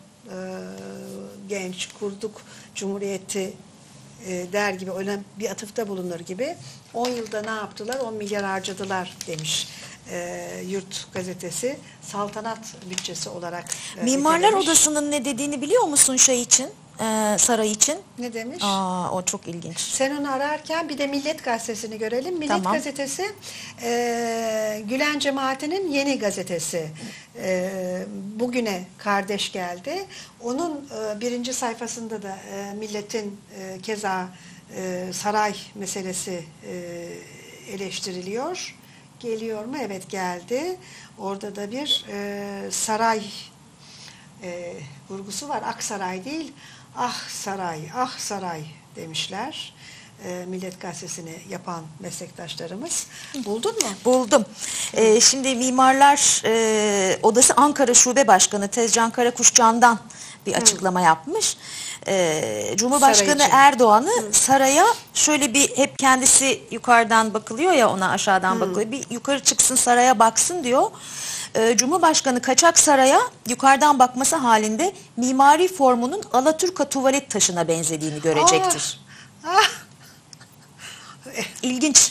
genç kurduk Cumhuriyeti der gibi, öyle bir atıfta bulunur gibi. 10 yılda ne yaptılar? 10 milyar harcadılar demiş Yurt Gazetesi. Saltanat bütçesi olarak Mimarlar nitelemiş. Odası'nın ne dediğini biliyor musun şey için? Saray için? Ne demiş? O çok ilginç. Sen onu ararken bir de Millet Gazetesi'ni görelim. Millet Tamam. Gazetesi Gülen cemaatinin yeni gazetesi. Bugüne kardeş geldi. Onun birinci sayfasında da Millet'in keza saray meselesi eleştiriliyor. Geliyor mu? Evet, geldi. Orada da bir saray vurgusu var. Aksaray değil, ah saray, ah saray demişler. Millet Gazetesi'ni yapan meslektaşlarımız. Buldun mu? Buldum. Şimdi Mimarlar Odası Ankara Şube Başkanı Tezcan Karakuşcan'dan bir açıklama yapmış. Cumhurbaşkanı Saray için. Erdoğan'ı saraya şöyle bir, hep kendisi yukarıdan bakılıyor ya, ona aşağıdan bakılıyor. Bir yukarı çıksın, saraya baksın diyor. Cumhurbaşkanı kaçak saraya yukarıdan bakması halinde mimari formunun Alaturka tuvalet taşına benzediğini görecektir. İlginç.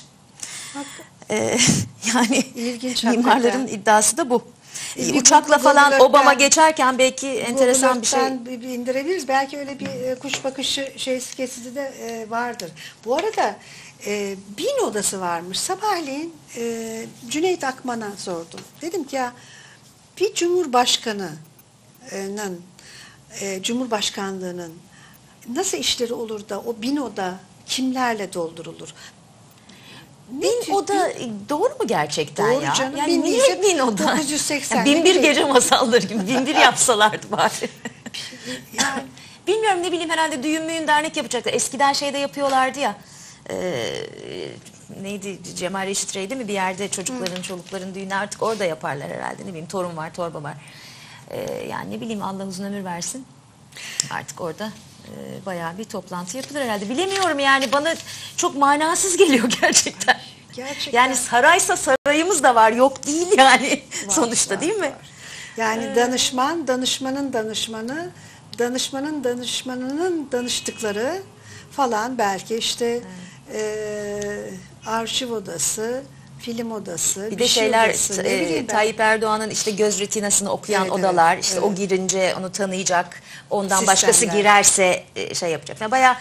Yani İlginç mimarların hakikaten. iddiası da bu. Bir Uçakla Google falan Earth'ten- Obama geçerken belki enteresan bir şey. Bir indirebiliriz. Belki öyle bir kuş bakışı sketsi de vardır. Bu arada bin odası varmış. Sabahleyin Cüneyt Akman'a sordum. Dedim ki ya, bir cumhurbaşkanının Cumhurbaşkanlığının nasıl işleri olur da o 1000 oda kimlerle doldurulur? Bin oda doğru mu gerçekten Doğru ya? canım, Yani bin niye diyecek, 1000 oda? 980, Ya ne 1001 bileyim. gece masalları gibi 1001 yapsalardı bari. Yani Bilmiyorum, ne bileyim, herhalde düğün müğün dernek yapacaklar. Eskiden şeyde yapıyorlardı ya. Neydi, Cemal Reşit Rey değil mi? Bir yerde çocukların, çolukların düğünü, artık orada yaparlar herhalde. Ne bileyim, torun var, torba var. Yani ne bileyim, Allah uzun ömür versin. Artık orada bayağı bir toplantı yapılır herhalde. Bilemiyorum yani, bana çok manasız geliyor gerçekten. Gerçekten. Yani saraysa sarayımız da var, yok değil yani Var, sonuçta, var, değil mi? var. Yani danışman, danışmanın danışmanı, danışmanın danışmanının danıştıkları falan, belki işte arşiv odası, film odası, Bir de şey şeyler, odası, ne bileyim ben. Tayyip Erdoğan'ın işte göz retinasını okuyan Evet, odalar, evet, işte evet. o girince onu tanıyacak, ondan Sistemler. başkası girerse şey yapacak. Yani bayağı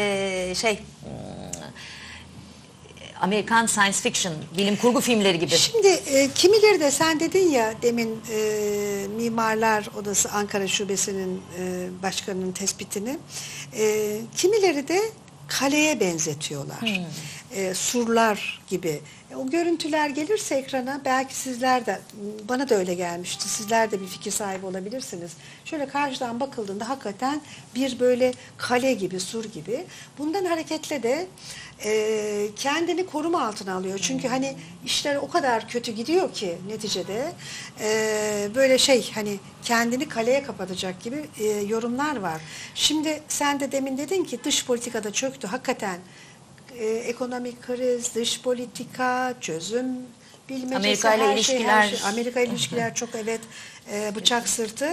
Amerikan science fiction, bilim kurgu filmleri gibi. Şimdi kimileri de, sen dedin ya demin, Mimarlar Odası Ankara Şubesi'nin başkanının tespitini, kimileri de kaleye benzetiyorlar. Surlar gibi. O görüntüler gelirse ekrana, belki sizler de, bana da öyle gelmişti, sizler de bir fikir sahibi olabilirsiniz. Şöyle karşıdan bakıldığında hakikaten bir böyle kale gibi, sur gibi. Bundan hareketle de kendini koruma altına alıyor. Çünkü hani işler o kadar kötü gidiyor ki neticede böyle hani kendini kaleye kapatacak gibi yorumlar var. Şimdi sen de demin dedin ki dış politikada çöktü. Hakikaten ekonomik kriz, dış politika, çözüm bilmecesi, Amerika ile ilişkiler. Amerika ile ilişkiler çok, evet, bıçak sırtı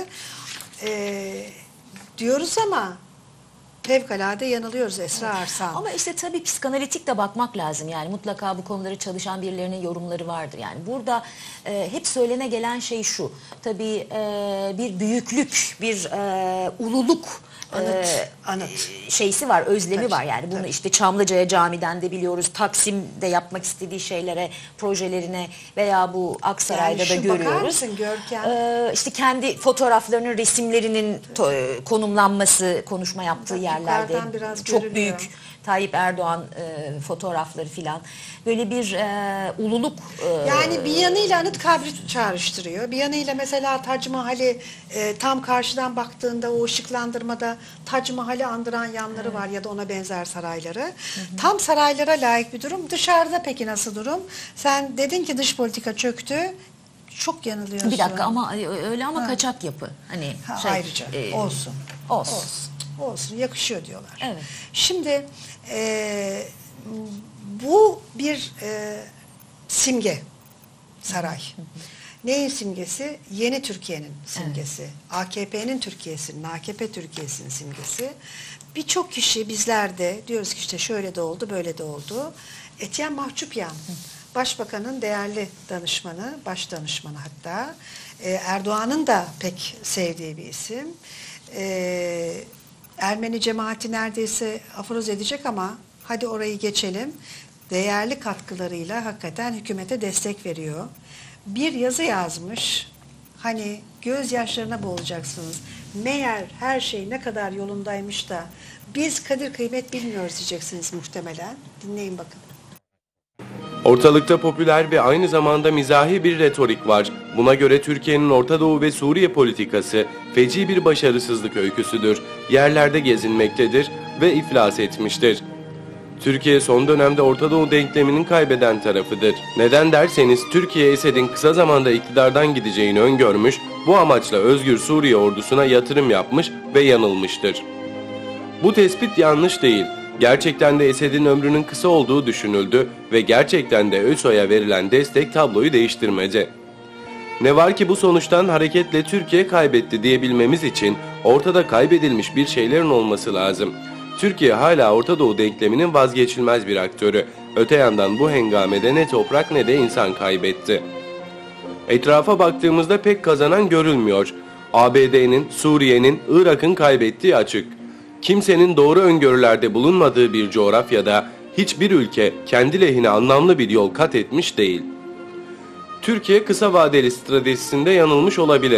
diyoruz ama fevkalade yanılıyoruz Esra Arsan. Ama işte tabii psikanalitik de bakmak lazım. Yani mutlaka bu konuları çalışan birilerinin yorumları vardır. Yani burada hep söylene gelen şey şu. Tabii bir büyüklük, bir ululuk Anıt. şeysi var, özlemi Tabii, var. Yani bunu tabii. işte Çamlıca'ya camiden de biliyoruz. Taksim'de yapmak istediği şeylere, projelerine veya bu Aksaray'da Yani da şu bakar görüyoruz. mısın Görkem? İşte kendi fotoğraflarının, resimlerinin konumlanması, konuşma yaptığı Bak, yerlerde yukarıdan biraz çok görülüyor. büyük Tayyip Erdoğan fotoğrafları filan. Böyle bir ululuk. Yani bir yanıyla anıt kabri çağrıştırıyor. Bir yanıyla mesela Tac Mahal'i tam karşıdan baktığında o ışıklandırmada Tac Mahal'i andıran yanları var ya da ona benzer sarayları. Tam saraylara layık bir durum. Dışarıda peki nasıl durum? Sen dedin ki dış politika çöktü. Çok yanılıyorsun. Bir dakika, ama öyle ama kaçak yapı. Hani ayrıca olsun. Olsun. Olsun, yakışıyor diyorlar. Evet. Şimdi bu bir simge, saray. Neyin simgesi? Yeni Türkiye'nin simgesi. Evet. AKP'nin Türkiye'sinin, AKP Türkiye'sinin simgesi. Birçok kişi, bizler de diyoruz ki işte şöyle de oldu, böyle de oldu. Etiyen Mahçupyan, Başbakanın değerli danışmanı, baş danışmanı hatta. Erdoğan'ın da pek sevdiği bir isim. Ermeni cemaati neredeyse aforoz edecek ama hadi orayı geçelim. Değerli katkılarıyla hakikaten hükümete destek veriyor. Bir yazı yazmış. Hani gözyaşlarına boğulacaksınız. Meğer her şey ne kadar yolundaymış da biz kadir kıymet bilmiyoruz diyeceksiniz muhtemelen. Dinleyin bakın. Ortalıkta popüler ve aynı zamanda mizahi bir retorik var. Buna göre Türkiye'nin Orta Doğu ve Suriye politikası feci bir başarısızlık öyküsüdür. Yerlerde gezinmektedir ve iflas etmiştir. Türkiye son dönemde Orta Doğu denkleminin kaybeden tarafıdır. Neden derseniz Türkiye Esed'in kısa zamanda iktidardan gideceğini öngörmüş, bu amaçla Özgür Suriye ordusuna yatırım yapmış ve yanılmıştır. Bu tespit yanlış değil. Gerçekten de Esed'in ömrünün kısa olduğu düşünüldü ve gerçekten de ÖSO'ya verilen destek tabloyu değiştirmedi. Ne var ki bu sonuçtan hareketle Türkiye kaybetti diyebilmemiz için ortada kaybedilmiş bir şeylerin olması lazım. Türkiye hala Orta Doğu denkleminin vazgeçilmez bir aktörü. Öte yandan bu hengamede ne toprak ne de insan kaybetti. Etrafa baktığımızda pek kazanan görülmüyor. ABD'nin, Suriye'nin, Irak'ın kaybettiği açık. Kimsenin doğru öngörülerde bulunmadığı bir coğrafyada hiçbir ülke kendi lehine anlamlı bir yol kat etmiş değil. Türkiye kısa vadeli stratejisinde yanılmış olabilir.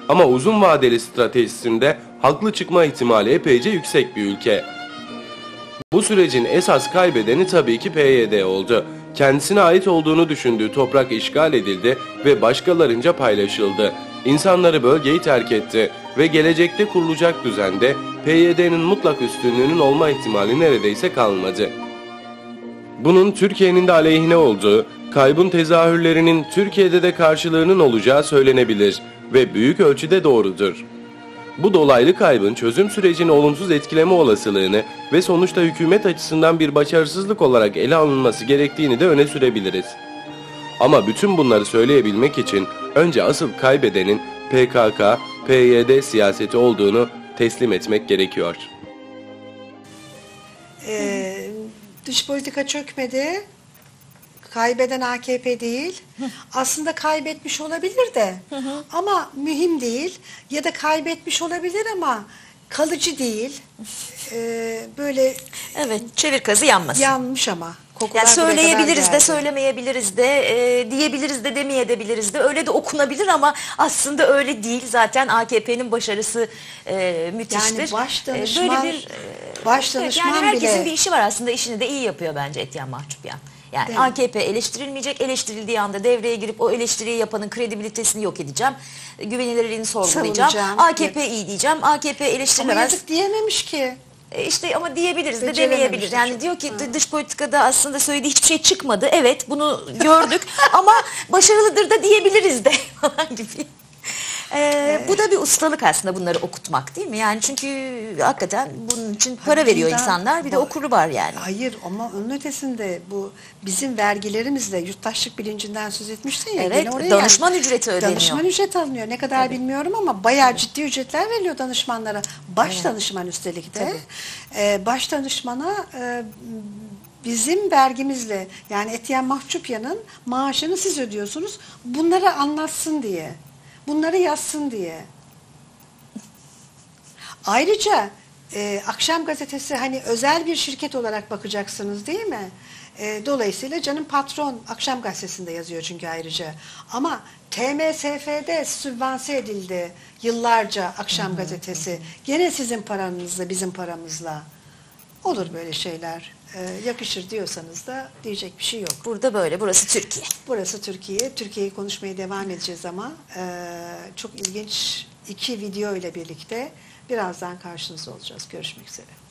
Ama uzun vadeli stratejisinde haklı çıkma ihtimali epeyce yüksek bir ülke. Bu sürecin esas kaybedeni tabii ki PYD oldu. Kendisine ait olduğunu düşündüğü toprak işgal edildi ve başkalarınca paylaşıldı. İnsanları bölgeyi terk etti ve gelecekte kurulacak düzende PYD'nin mutlak üstünlüğünün olma ihtimali neredeyse kalmadı. Bunun Türkiye'nin de aleyhine olduğu, kaybın tezahürlerinin Türkiye'de de karşılığının olacağı söylenebilir ve büyük ölçüde doğrudur. Bu dolaylı kaybın çözüm sürecini olumsuz etkileme olasılığını ve sonuçta hükümet açısından bir başarısızlık olarak ele alınması gerektiğini de öne sürebiliriz. Ama bütün bunları söyleyebilmek için önce asıl kaybedenin PKK, PYD siyaseti olduğunu teslim etmek gerekiyor. Dış politika çökmedi. Kaybeden AKP değil. Aslında kaybetmiş olabilir de. Ama mühim değil. Ya da kaybetmiş olabilir ama kalıcı değil. Böyle Evet, çevir kazı yanmasın. yanmış ama. Kokular Yani buraya kadar söyleyebiliriz de, geldi. söylemeyebiliriz de, diyebiliriz de, demeyebiliriz de. Öyle de okunabilir ama aslında öyle değil. Zaten AKP'nin başarısı müthiştir. Yani baş danışman, Böyle bir, baş evet, danışman yani herkesin bile. bir işi var aslında. İşini de iyi yapıyor bence Etyen Mahçupyan. Yani Değil mi? AKP eleştirilmeyecek. Eleştirildiği anda devreye girip o eleştiriyi yapanın kredibilitesini yok edeceğim. Güvenilirliğini sorgulayacağım. Savunacağım. AKP iyi diyeceğim. AKP Ama eleştirilemez. yazık diyememiş ki. İşte ama diyebiliriz de Becerememiş demeyebiliriz. de Yani çok. diyor ki dış politikada aslında söylediği hiçbir şey çıkmadı. Evet, bunu gördük ama başarılıdır da diyebiliriz de falan gibi. Bu da bir ustalık aslında, bunları okutmak, değil mi? Yani çünkü hakikaten bunun için para veriyor Bundan- insanlar. Bir de okuru var yani. Hayır ama onun ötesinde bu bizim vergilerimizle yurttaşlık bilincinden söz etmiştin ya. Evet, gene oraya danışman geldi. ücreti ödeniyor. Danışman ücret alınıyor. Ne kadar bilmiyorum ama bayağı ciddi ücretler veriliyor danışmanlara. Baş danışman üstelik de. Baş danışmana bizim vergimizle, yani Etyen Mahçupyan'ın maaşını siz ödüyorsunuz. Bunları anlatsın diye. Bunları yazsın diye. Ayrıca Akşam Gazetesi hani özel bir şirket olarak bakacaksınız, değil mi? Dolayısıyla canım patron Akşam Gazetesi'nde yazıyor çünkü ayrıca. Ama TMSF'de sübvanse edildi yıllarca Akşam Gazetesi. Gene sizin paranızla, bizim paramızla. Olur böyle şeyler. Yakışır diyorsanız da diyecek bir şey yok. Burada böyle, burası Türkiye. Burası Türkiye. Türkiye'yi konuşmaya devam edeceğiz ama çok ilginç 2 video ile birlikte birazdan karşınızda olacağız. Görüşmek üzere.